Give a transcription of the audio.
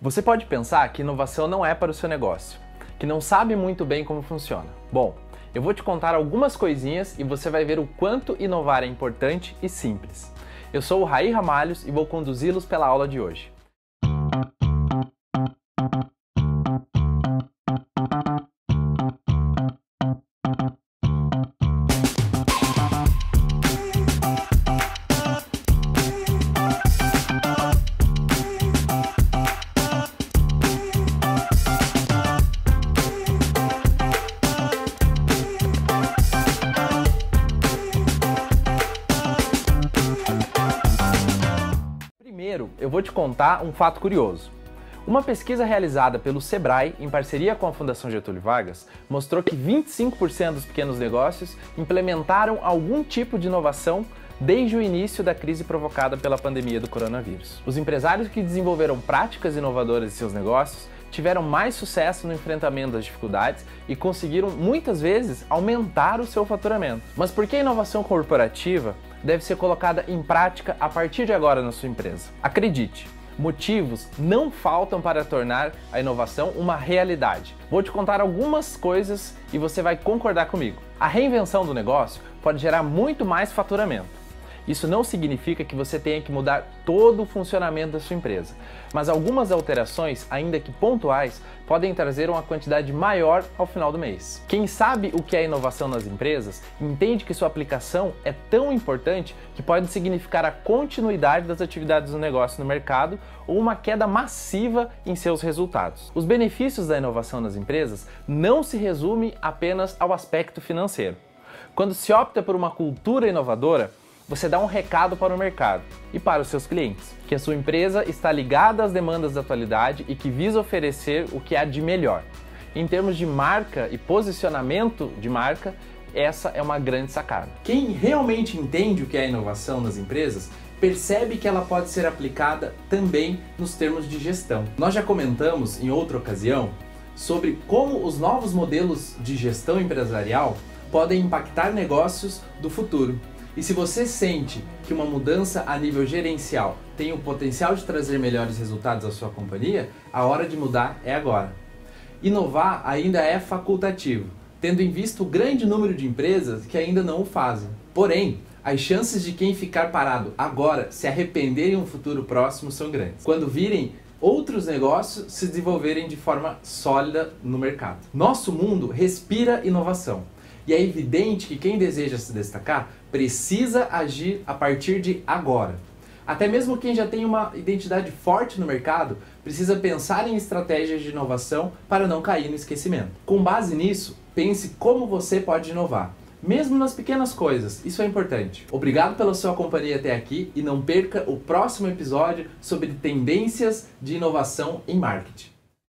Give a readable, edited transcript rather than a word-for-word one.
Você pode pensar que inovação não é para o seu negócio, que não sabe muito bem como funciona. Bom, eu vou te contar algumas coisinhas e você vai ver o quanto inovar é importante e simples. Eu sou o Raí Ramalhos e vou conduzi-los pela aula de hoje. Primeiro, eu vou te contar um fato curioso. Uma pesquisa realizada pelo Sebrae, em parceria com a Fundação Getúlio Vargas, mostrou que 25% dos pequenos negócios implementaram algum tipo de inovação desde o início da crise provocada pela pandemia do coronavírus. Os empresários que desenvolveram práticas inovadoras em seus negócios tiveram mais sucesso no enfrentamento das dificuldades e conseguiram, muitas vezes, aumentar o seu faturamento. Mas por que a inovação corporativa deve ser colocada em prática a partir de agora na sua empresa? Acredite, motivos não faltam para tornar a inovação uma realidade. Vou te contar algumas coisas e você vai concordar comigo. A reinvenção do negócio pode gerar muito mais faturamento. Isso não significa que você tenha que mudar todo o funcionamento da sua empresa, mas algumas alterações, ainda que pontuais, podem trazer uma quantidade maior ao final do mês. Quem sabe o que é inovação nas empresas, entende que sua aplicação é tão importante que pode significar a continuidade das atividades do negócio no mercado ou uma queda massiva em seus resultados. Os benefícios da inovação nas empresas não se resumem apenas ao aspecto financeiro. Quando se opta por uma cultura inovadora, você dá um recado para o mercado e para os seus clientes, que a sua empresa está ligada às demandas da atualidade e que visa oferecer o que há de melhor. Em termos de marca e posicionamento de marca, essa é uma grande sacada. Quem realmente entende o que é inovação nas empresas, percebe que ela pode ser aplicada também nos termos de gestão. Nós já comentamos em outra ocasião sobre como os novos modelos de gestão empresarial podem impactar negócios do futuro. E se você sente que uma mudança a nível gerencial tem o potencial de trazer melhores resultados à sua companhia, a hora de mudar é agora. Inovar ainda é facultativo, tendo em vista o grande número de empresas que ainda não o fazem. Porém, as chances de quem ficar parado agora se arrepender em um futuro próximo são grandes, quando virem outros negócios se desenvolverem de forma sólida no mercado. Nosso mundo respira inovação. E é evidente que quem deseja se destacar precisa agir a partir de agora. Até mesmo quem já tem uma identidade forte no mercado precisa pensar em estratégias de inovação para não cair no esquecimento. Com base nisso, pense como você pode inovar, mesmo nas pequenas coisas, isso é importante. Obrigado pela sua companhia até aqui e não perca o próximo episódio sobre tendências de inovação em marketing.